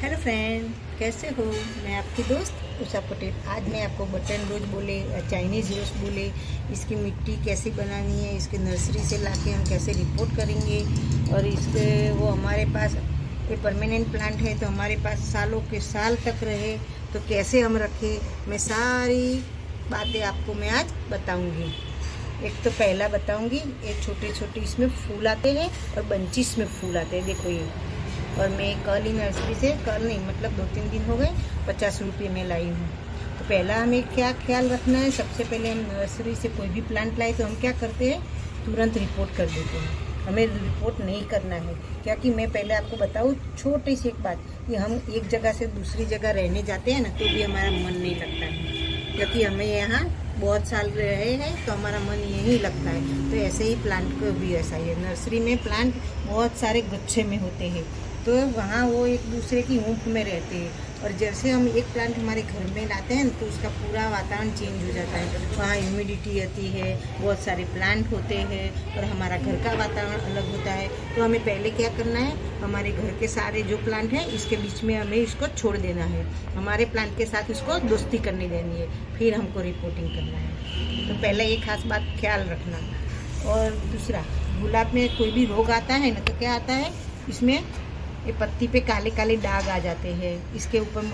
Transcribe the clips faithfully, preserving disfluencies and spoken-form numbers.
Hello friend, कैसे हो? मैं आपकी दोस्त उषा पटेल। आज मैं आपको बटन रोज बोले या चाइनीज़ रोज बोले, इसकी मिट्टी कैसे बनानी है, इसके नर्सरी से लाके हम कैसे रिपोर्ट करेंगे और इसके वो हमारे पास ये परमानेंट प्लांट है तो हमारे पास सालों के साल तक रहे तो कैसे हम रखें, मैं सारी बातें आपको मैं आज बताऊँगी। एक तो पहला बताऊँगी, एक छोटे छोटे इसमें फूल आते हैं और बंचिस में फूल आते हैं। देखो ये, और मैं कल ही नर्सरी से, कल नहीं मतलब दो तीन दिन हो गए, पचास रुपये में लाई हूँ। तो पहला हमें क्या ख्याल रखना है, सबसे पहले हम नर्सरी से कोई भी प्लांट लाए तो हम क्या करते हैं, तुरंत रिपोर्ट कर देते हैं। हमें रिपोर्ट नहीं करना है, क्या कि मैं पहले आपको बताऊँ छोटी सी एक बात, कि हम एक जगह से दूसरी जगह रहने जाते हैं ना तो भी हमारा मन नहीं लगता है, क्योंकि हमें यहाँ बहुत साल रहे हैं तो हमारा मन यही लगता है। तो ऐसे ही प्लांट को भी ऐसा ही है, नर्सरी में प्लांट बहुत सारे गुच्छे में होते हैं तो वहाँ वो एक दूसरे की ऊँप में रहते हैं, और जैसे हम एक प्लांट हमारे घर में लाते हैं तो उसका पूरा वातावरण चेंज हो जाता है। वहाँ ह्यूमिडिटी आती है, बहुत सारे प्लांट होते हैं और हमारा घर का वातावरण अलग होता है। तो हमें पहले क्या करना है, हमारे घर के सारे जो प्लांट हैं इसके बीच में हमें इसको छोड़ देना है, हमारे प्लांट के साथ इसको दोस्ती करनी देनी है, फिर हमको रिपोर्टिंग करना है। तो पहले एक खास बात ख्याल रखना। और दूसरा, गुलाब में कोई भी रोग आता है ना तो क्या आता है, इसमें ये पत्ती पे काले काले दाग आ जाते हैं, इसके ऊपर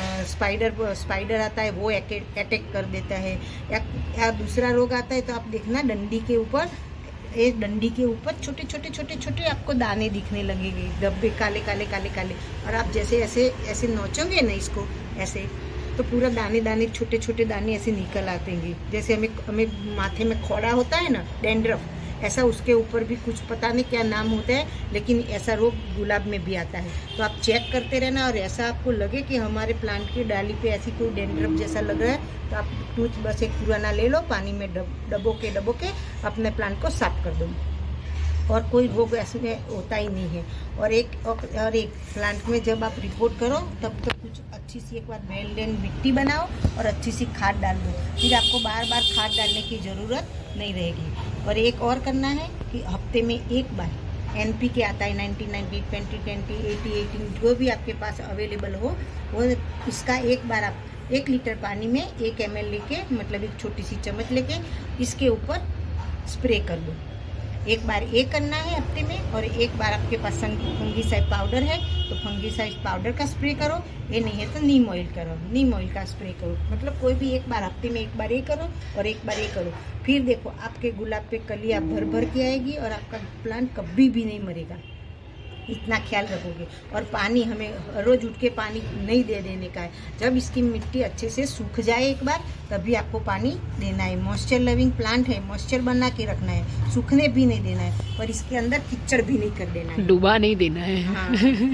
स्पाइडर स्पाइडर आता है वो अटैक कर देता है, या, या दूसरा रोग आता है तो आप देखना डंडी के ऊपर, एक डंडी के ऊपर छोटे छोटे छोटे छोटे आपको दाने दिखने लगेंगे, धब्बे काले काले काले काले, और आप जैसे ऐसे ऐसे नोचोगे ना इसको ऐसे तो पूरा दाने दाने छोटे छोटे दाने ऐसे निकल आतेंगे। जैसे हमें हमें माथे में खोड़ा होता है ना, डैंड्रफ, ऐसा उसके ऊपर भी कुछ पता नहीं क्या नाम होता है, लेकिन ऐसा रोग गुलाब में भी आता है। तो आप चेक करते रहना, और ऐसा आपको लगे कि हमारे प्लांट की डाली पे ऐसी कोई डैंड्रफ जैसा लग रहा है तो आप टूथ बस एक पुराना ले लो, पानी में डबो के डबो के अपने प्लांट को साफ कर दो, और कोई रोग ऐसे में होता ही नहीं है। और एक और एक प्लांट में जब आप रिपोर्ट करो तब तक कुछ अच्छी सी एक बार वेल ड्रेन मिट्टी बनाओ और अच्छी सी खाद डाल दो, फिर आपको बार बार खाद डालने की ज़रूरत नहीं रहेगी। और एक और करना है कि हफ्ते में एक बार एन पी के आता है, ninety ninety, twenty twenty, eighty eighty, जो भी आपके पास अवेलेबल हो वो, इसका एक बार आप एक लीटर पानी में एक एम एल लेके, मतलब एक छोटी सी चम्मच लेके इसके ऊपर स्प्रे कर दो। एक बार ये करना है हफ्ते में, और एक बार आपके पास फंगीसाइड पाउडर है तो फंगीसाइड पाउडर का स्प्रे करो, ये नहीं है तो नीम ऑयल करो, नीम ऑयल का स्प्रे करो। मतलब कोई भी एक बार हफ्ते में एक बार ये करो और एक बार ये करो, फिर देखो आपके गुलाब पे कलियां भर भर के आएगी और आपका प्लांट कभी भी नहीं मरेगा। इतना ख्याल रखोगे। और पानी हमें रोज उठ के पानी नहीं दे देने का है, जब इसकी मिट्टी अच्छे से सूख जाए एक बार तभी आपको पानी देना है। मॉइस्चर लविंग प्लांट है, मॉइस्चर बना के रखना है, सूखने भी नहीं देना है, और इसके अंदर कीचड़ भी नहीं कर देना है, डूबा नहीं देना है। हाँ,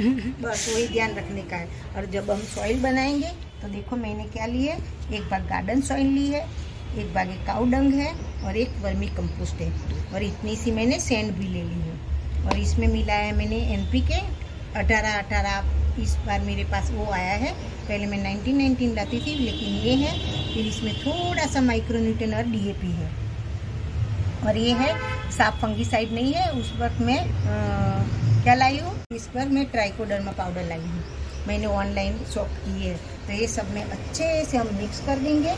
बस वही ध्यान रखने का है। और जब हम सॉइल बनाएंगे तो देखो मैंने क्या ली है, एक बार गार्डन सॉइल ली है, एक बार काऊ डंग है और एक वर्मी कंपोस्ट है, और इतनी सी मैंने सैंड भी ले ली है, और इसमें मिलाया है मैंने एन पी के अठारह अठारह। इस बार मेरे पास वो आया है, पहले मैं नाइनटीन नाइनटीन लाती थी लेकिन ये है, फिर इसमें थोड़ा सा माइक्रोन्यूट्रन और डी ए पी है, और ये है साफ फंगीसाइड नहीं है। उस वक्त मैं आ, क्या लाई हूँ, इस बार मैं ट्राइकोडर्मा पाउडर लाई हूँ, मैंने ऑनलाइन शॉप की है। तो ये सब में अच्छे से हम मिक्स कर देंगे,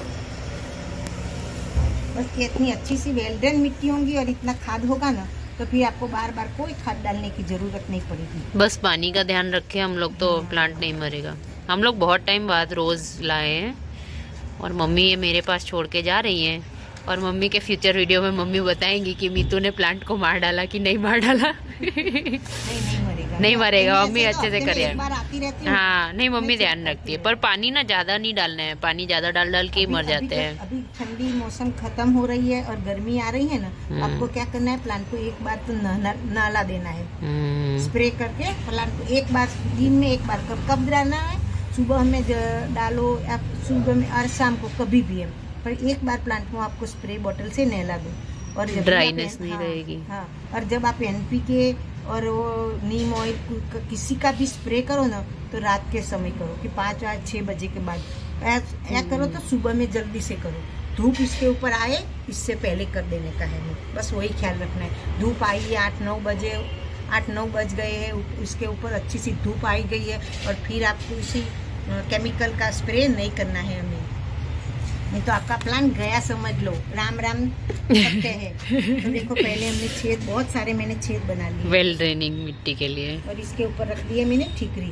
बस इतनी अच्छी सी वेल ड्रेन मिट्टी होंगी और इतना खाद होगा ना तो फिर आपको बार बार कोई खाद डालने की जरूरत नहीं पड़ेगी। बस पानी का ध्यान रखें हम लोग तो प्लांट नहीं मरेगा। हम लोग बहुत टाइम बाद रोज लाए हैं, और मम्मी ये मेरे पास छोड़ के जा रही हैं, और मम्मी के फ्यूचर वीडियो में मम्मी बताएंगी कि मीतू ने प्लांट को मार डाला कि नहीं मार डाला। नहीं नहीं मरेगा, नहीं मरेगा, मम्मी अच्छे से करे। कर हाँ नहीं, मम्मी ध्यान रखती है, पर पानी ना ज्यादा नहीं डालना है, पानी ज्यादा डाल डाल के मर जाते हैं। अभी ठंडी मौसम खत्म हो रही है और गर्मी आ रही है ना, आपको क्या करना है, प्लांट को एक बार तो नाला देना है, स्प्रे करके प्लांट को एक बार दिन में एक बार, कब कब डालना है, सुबह में डालो या सुबह में और शाम को, कभी भी है, पर एक बार प्लांट को आपको स्प्रे बोतल से नहला दो, और ड्राइनेस नहीं हाँ, रहेगी। हाँ, और जब आप एन पी के और वो नीम ऑयल किसी का भी स्प्रे करो ना तो रात के समय करो, कि पाँच या छः बजे के बाद, या करो तो सुबह में जल्दी से करो, धूप इसके ऊपर आए इससे पहले कर देने का है। बस वही ख्याल रखना है, धूप आई आठ नौ बजे आठ नौ बज गए हैं, उसके ऊपर अच्छी सी धूप आई गई है, और फिर आपको इसी केमिकल का स्प्रे नहीं करना है हमें, नहीं तो आपका प्लांट गया समझ लो। राम राम करते हैं। तो देखो पहले हमने छेद, बहुत सारे मैंने छेद बना लिए वेल ड्रेनिंग मिट्टी के लिए, और इसके ऊपर रख दिए मैंने ठीकरी।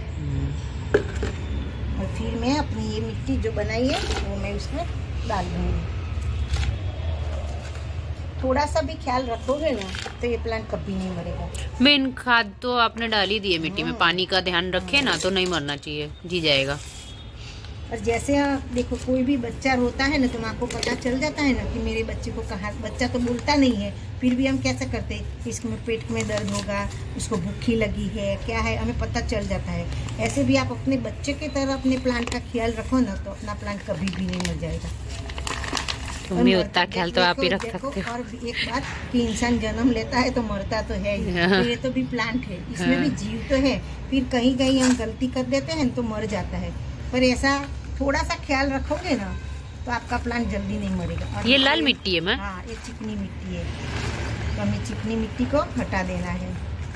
और फिर मैं अपनी ये मिट्टी जो बनाई है वो मैं उसमें डाल दूँगी। थोड़ा सा भी ख्याल रखोगे ना तो ये प्लांट कभी नहीं मरेगा। मेन खाद तो आपने डाल ही दी है मिट्टी में, पानी का ध्यान रखे ना तो नहीं मरना चाहिए, जी जाएगा। और जैसे आप देखो कोई भी बच्चा रोता है ना तो आपको पता चल जाता है ना कि मेरे बच्चे को कहाँ, बच्चा तो बोलता नहीं है, फिर भी हम कैसे करते हैं, इसमें पेट में दर्द होगा, उसको भूखी लगी है, क्या है, हमें पता चल जाता है। ऐसे भी आप अपने बच्चे की तरह अपने प्लांट का ख्याल रखो ना तो अपना प्लांट कभी भी नहीं मर जाएगा। तुम्हें उतना ख्याल तो आप ही रख सकते हो। और एक बात कि इंसान जन्म लेता है तो मरता तो है ही, तो ये तो भी प्लांट है, इसमें भी जीव तो है, फिर कहीं कहीं हम गलती कर देते हैं तो मर जाता है। पर ऐसा थोड़ा सा ख्याल रखोगे ना तो आपका प्लांट जल्दी नहीं मरेगा। और ये लाल मिट्टी है मैं, हाँ ये चिकनी मिट्टी है, तो हमें चिकनी मिट्टी को हटा देना है।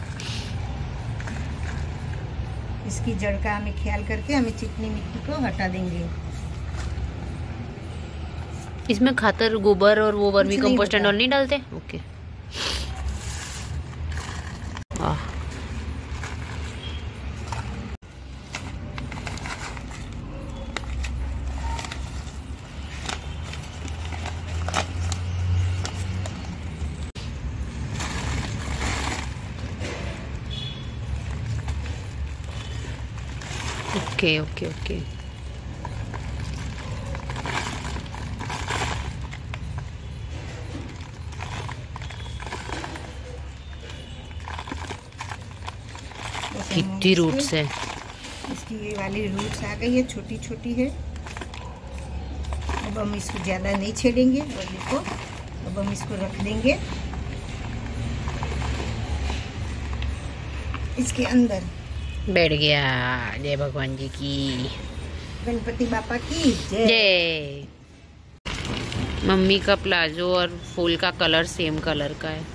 इसकी जड़ का हमें ख्याल करके हमें चिकनी मिट्टी को हटा देंगे। इसमें खातर गोबर और वो वर्मी कंपोस्ट एंड ऑल नहीं डालते? Okay. Ah okay okay okay. कितनी रूट्स है, इसकी ये वाली रूट्स आ गई है, छोटी छोटी है। अब हम इसको ज़्यादा नहीं छेड़ेंगे, और देखो अब हम इसको रख देंगे इसके अंदर। बैठ गया। जय भगवान जी की, गणपति बापा की जय। जय। मम्मी का प्लाजो और फूल का कलर सेम कलर का है।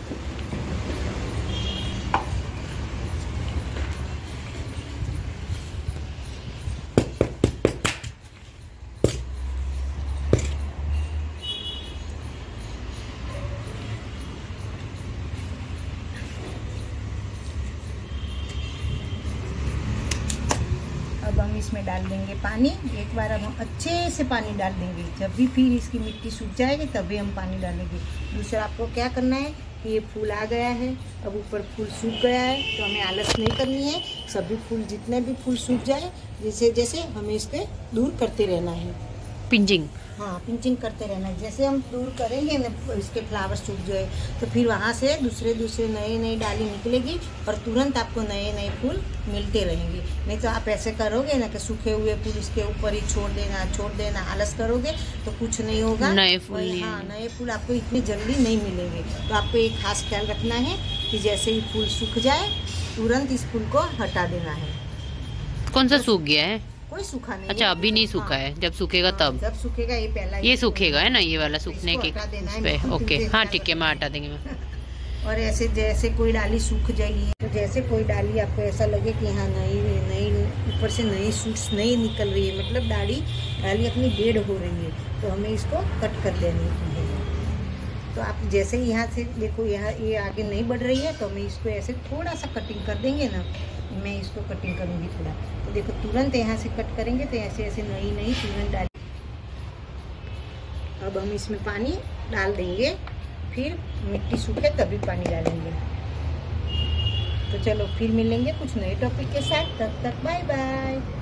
अब हम इसमें डाल देंगे पानी। एक बार हम अच्छे से पानी डाल देंगे, जब भी फिर इसकी मिट्टी सूख जाएगी तभी हम पानी डालेंगे। दूसरा आपको क्या करना है कि ये फूल आ गया है, अब ऊपर फूल सूख गया है, तो हमें आलस नहीं करनी है। सभी फूल, जितने भी फूल सूख जाए, जैसे जैसे हमें इसके दूर करते रहना है, पिंचिंग। हाँ पिंचिंग करते रहना है। जैसे हम दूर करेंगे ना इसके फ्लावर सूख जाए तो फिर वहाँ से दूसरे दूसरे नए नए डाली निकलेगी और तुरंत आपको नए नए फूल मिलते रहेंगे। नहीं तो आप ऐसे करोगे ना कि सूखे हुए फूल इसके ऊपर ही छोड़ देना छोड़ देना आलस करोगे तो कुछ नहीं होगा, नए फूल। हाँ नए फूल आपको इतनी जल्दी नहीं मिलेंगे। तो आपको एक खास ख्याल रखना है कि जैसे ही फूल सूख जाए तुरंत इस फूल को हटा देना है। कौन सा सूख गया है? कोई सूखा नहीं। अच्छा अभी नहीं सूखा है, जब सूखेगा तब। जब सूखेगा ये पहला ये सूखेगा है ना, ये वाला सूखने के पे। ओके हाँ ठीक है, मैं हटा देंगे मैं। और ऐसे जैसे कोई डाली सूख जाएगी, तो जैसे कोई डाली आपको ऐसा लगे कि हाँ नई नई ऊपर से नई सूट्स नई निकल रही है, मतलब डाली डाली अपनी डेड हो रही है, तो हमें इसको कट कर देनी है। तो आप जैसे ही यहाँ से देखो यहाँ ये आगे नहीं बढ़ रही है तो हमें इसको ऐसे थोड़ा सा कटिंग कर देंगे ना। मैं इसको कटिंग करूँगी थोड़ा, तो देखो तुरंत यहाँ से कट करेंगे तो ऐसे ऐसे नई नई तुरंत डाल। अब हम इसमें पानी डाल देंगे, फिर मिट्टी सूखे तभी पानी डालेंगे। तो चलो फिर मिलेंगे कुछ नए टॉपिक के साथ, तब तक बाय बाय।